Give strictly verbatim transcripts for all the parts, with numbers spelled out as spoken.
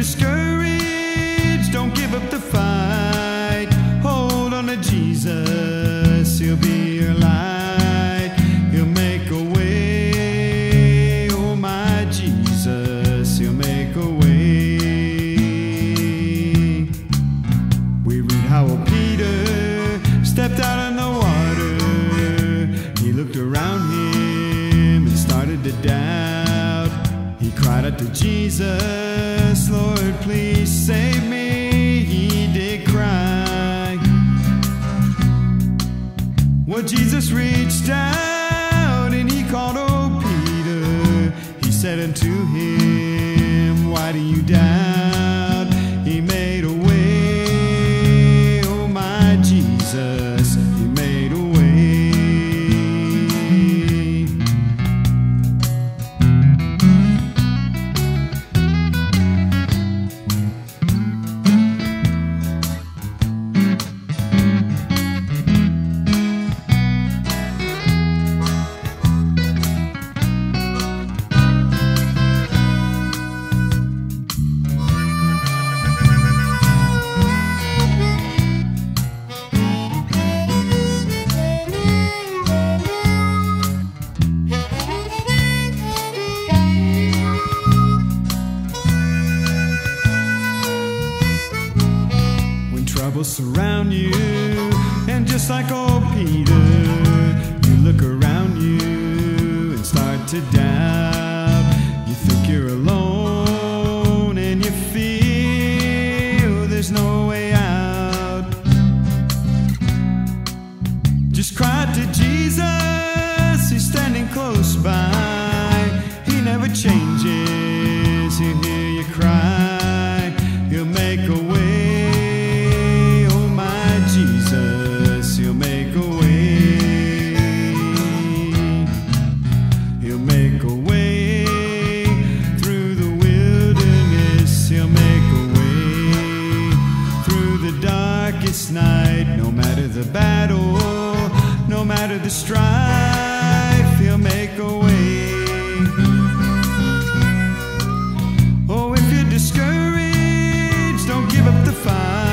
discouraged, don't give up the fight. Hold on to Jesus, He'll be your light. He'll make a way, oh my Jesus, He'll make a way. We read how Peter stepped out on the water. He looked around him and started to doubt. He cried out to Jesus, Lord, please save me. He did cry. Well, Jesus reached out and He called old Peter. He said unto him, why do you doubt? He made a way, oh my Jesus, He made a way. Surround you, and just like old Peter, you look around you and start to doubt. You think you're alone and you feel there's no way out. Just cry to Jesus, He's standing close by. He never changes, He'll hear you cry. He'll make a way, Jesus, He'll make a way. He'll make a way through the wilderness. He'll make a way through the darkest night. No matter the battle, no matter the strife, He'll make a way. Oh, if you're discouraged, don't give up the fight.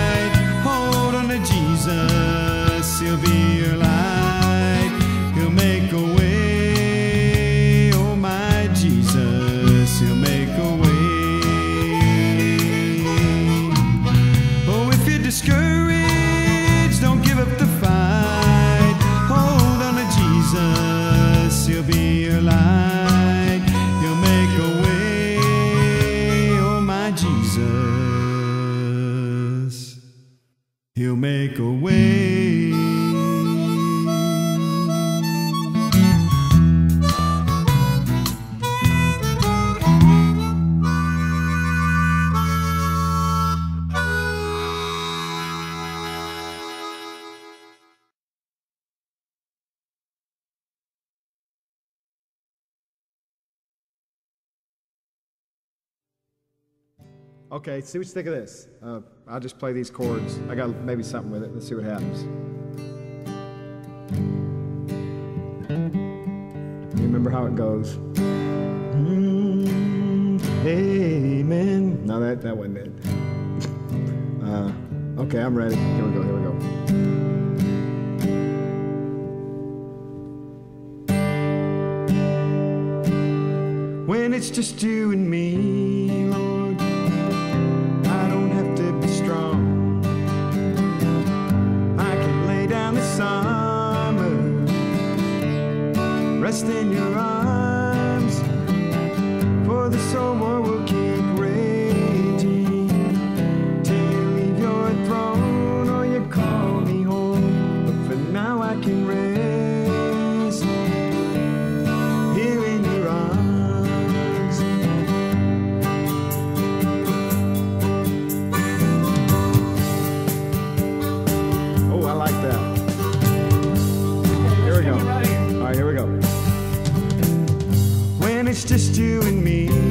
Jesus, He'll be your light. He'll make a way, oh my Jesus, He'll make a way. Oh, if you're discouraged, don't give up the fight. Hold on to Jesus, He'll be your light. He'll make a way, oh my Jesus, He'll make a way. Okay, see what you think of this. Uh, I'll just play these chords. I got maybe something with it. Let's see what happens. You remember how it goes? Mm, amen. No, that, that wasn't it. Uh, okay, I'm ready. Here we go, here we go. When it's just you and me, Lord, I don't have to be strong. I can lay down the summer, rest in your arms, for this whole world will keep raging till you leave your throne or you call me home. But for now I can rest here in your arms. Oh, I like that. Here we go. All right, here we go. When it's just you and me,